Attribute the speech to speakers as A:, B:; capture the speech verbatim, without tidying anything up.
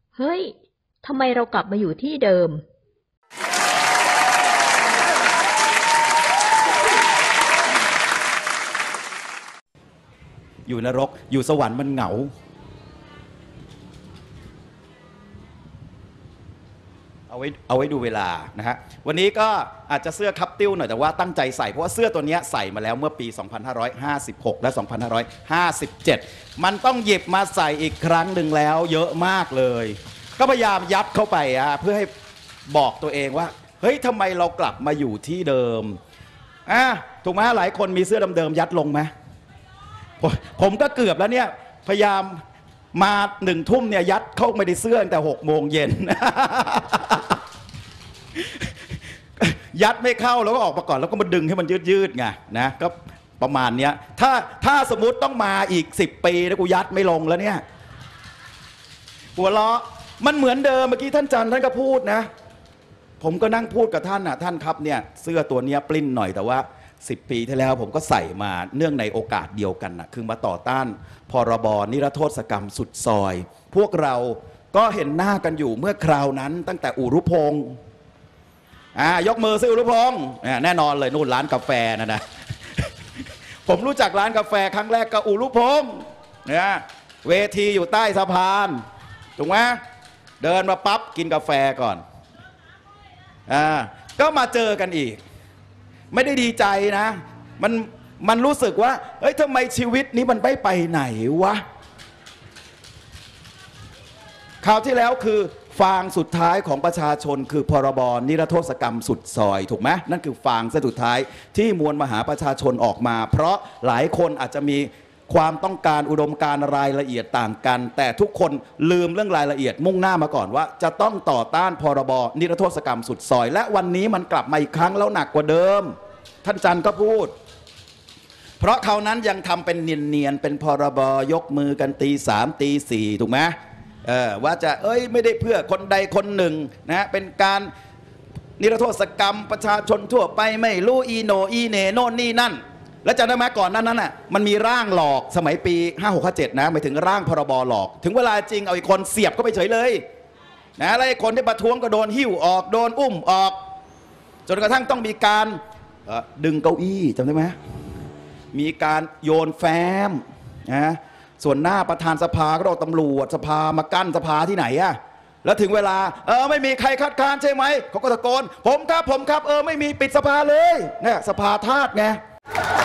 A: เฮ้ย ทำไมเรากลับมาอยู่ที่เดิม
B: อยู่นรกอยู่สวรรค์มันเหงาเอาไว้เอาไว้ดูเวลานะฮะวันนี้ก็อาจจะเสื้อคับติ้วหน่อยแต่ว่าตั้งใจใส่เพราะว่าเสื้อตัวนี้ใส่มาแล้วเมื่อปี สองพันห้าร้อยห้าสิบหก และ สองพันห้าร้อยห้าสิบเจ็ด มันต้องหยิบมาใส่อีกครั้งหนึ่งแล้วเยอะมากเลยก็พยายามยัดเข้าไปอ่ะเพื่อให้บอกตัวเองว่าเฮ้ยทำไมเรากลับมาอยู่ที่เดิมอ่ะถูกไหมหลายคนมีเสื้อเดิมๆยัดลงไหมผมก็เกือบแล้วเนี่ยพยายามมาหนึ่งทุ่มเนี่ยยัดเข้าไปในเสื้อตั้งแต่หกโมงเย็น ยัดไม่เข้าแล้วก็ออกมาก่อนแล้วก็มาดึงให้มันยืดๆไงนะก็ประมาณเนี้ยถ้าถ้าสมมุติต้องมาอีกสิบปีแล้วกูยัดไม่ลงแล้วเนี่ยหัวเราะมันเหมือนเดิมเมื่อกี้ท่านจันท่านก็พูดนะผมก็นั่งพูดกับท่านน่ะท่านครับเนี่ยเสื้อตัวเนี้ยปลิ้นหน่อยแต่ว่าสิบปีที่แล้วผมก็ใส่มาเนื่องในโอกาสเดียวกันนะคือมาต่อต้านพรบนิรโทษกรรมสุดซอยพวกเราก็เห็นหน้ากันอยู่เมื่อคราวนั้นตั้งแต่อุรุพงศ์อ่ายกมือซิอุรุพงศ์แน่นอนเลยนู่นร้านกาแฟนะนะ ผมรู้จักร้านกาแฟครั้งแรกก็อุรุพงศ์เนี่ยเวทีอยู่ใต้สะพานถูกไหมเดินมาปั๊บกินกาแฟก่อนอ่าก็มาเจอกันอีกไม่ได้ดีใจนะมันมันรู้สึกว่าเฮ้ยทำไมชีวิตนี้มันไม่ไปไหนวะคราวที่แล้วคือฟางสุดท้ายของประชาชนคือพรบนิรโทษกรรมสุดซอยถูกไหมนั่นคือฟางสุดท้ายที่มวลมหาประชาชนออกมาเพราะหลายคนอาจจะมีความต้องการอุดมการณ์รายละเอียดต่างกันแต่ทุกคนลืมเรื่องรายละเอียดมุ่งหน้ามาก่อนว่าจะต้องต่อต้านพรบนิรโทษกรรมสุดซอยและวันนี้มันกลับมาอีกครั้งแล้วหนักกว่าเดิมท่านจันก็พูดเพราะเขานั้นยังทำเป็นเนียนๆเป็นพรบยกมือกันตีสามตีสี่ถูกไหมเออว่าจะเอ้ยไม่ได้เพื่อคนใดคนหนึ่งนะเป็นการนิรโทษกรรมประชาชนทั่วไปไม่รู้อีโนอีเนโน่นนี่นั่นแล้วจำได้ไหมก่อนนั้นนั้นน่ะมันมีร่างหลอกสมัยปีห้าหกห้าเจ็ดนะหมายถึงร่างพรบหลอกถึงเวลาจริงเอาอีกคนเสียบเข้าไปเฉยเลยนะแล้วไอ้คนที่ประท้วงก็โดนหิ้วออกโดนอุ้มออกจนกระทั่งต้องมีการดึงเก้าอี้จำได้ไหมมีการโยนแฟ้มนะส่วนหน้าประธานสภาก็เอาตำรวจสภามากั้นสภาที่ไหนอะแล้วถึงเวลาเออไม่มีใครคัดค้านใช่ไหมเขาก็ตะโกนผมครับผมครับเออไม่มีปิดสภาเลยเนี่ยสภาทาสไง